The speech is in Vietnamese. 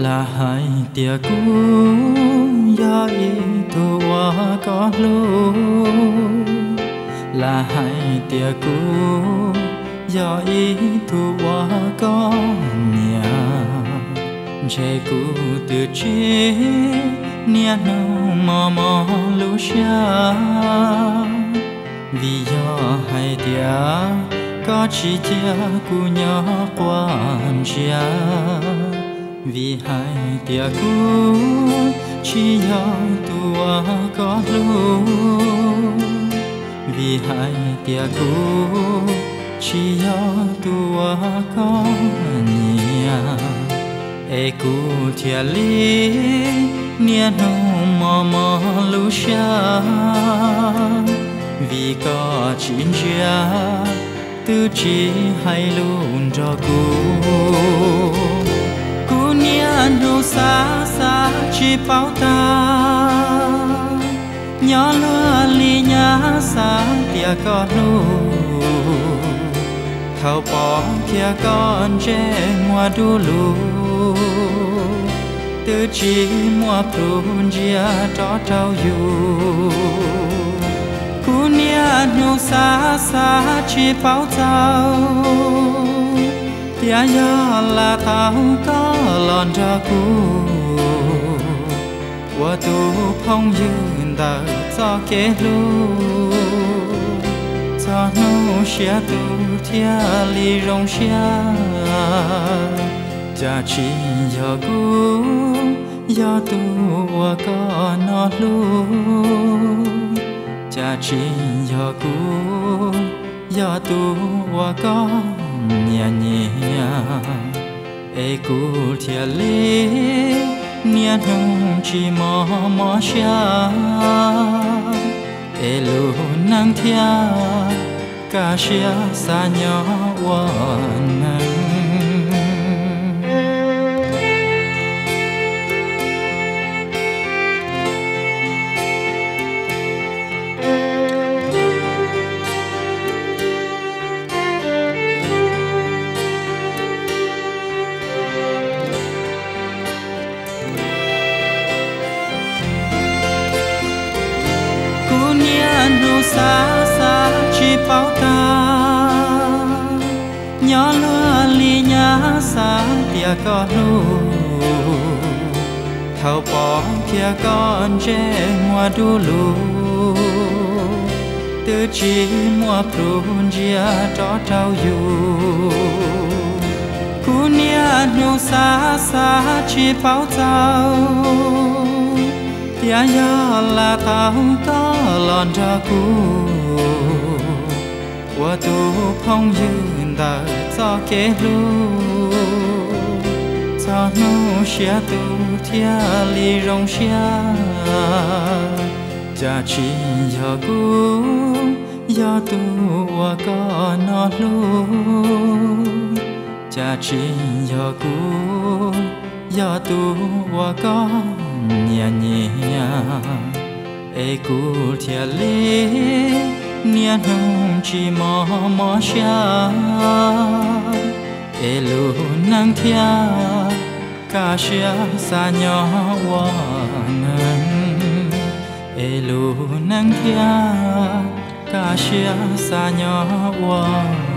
là hai tia cũ do ý thu hoa có lũ là hai tia cũ do ý thu hoa có nhà chạy cũ từ chế nia nâu mò mò lũ xa vì do hai tia có chỉ tia cũ nhỏ quan chia vì hai tia cũ chỉ do tua có lũ vì hai tia cũ chỉ do tua có nhà e cũ thia li nia nâu mò mò lũ xa vì có chín chia từ chỉ hay luôn cho cũ nia nâu xa xa chỉ bao ta nhỏ lúa li nhá xa tia có lũ thao bỏ kia con trẻ mua đu lù từ chỉ mua prun chia cho trâu yu cú nia nô xa xa chỉ bao tao tia ya là tao có lon cho cú qua tu phong dương ta cho kế lu cho nô xia tu thia li rong xia cha chi do cũ do tu qua có nó lu cha chi do cũ do tu qua có nhà nhà e cũ thia li nia nung chỉ mò mò xia e lu nang thia ca xia xa nhỏ hoàn nắng nô xa xa chỉ bao ta nhỏ lúa li nhá xa tia có lũ thao bỏ kia con trẻ mua đu lù từ chỉ mua prun chia cho trâu yu cú nia nô xa xa chỉ bao tao tia ya là tao có lon cho cũ qua tu phong dương ta cho kế lu cho nô xia tu thia li rong xia cha chi do cũ do tu qua có nó lu cha chi do cũ do tu qua có nhà nhà e cũ thia li nia nung chỉ mò mò xia e lu nang thia ca xia xa nhỏ hoàn e lu nang thia ca xia xa nhỏ hoàn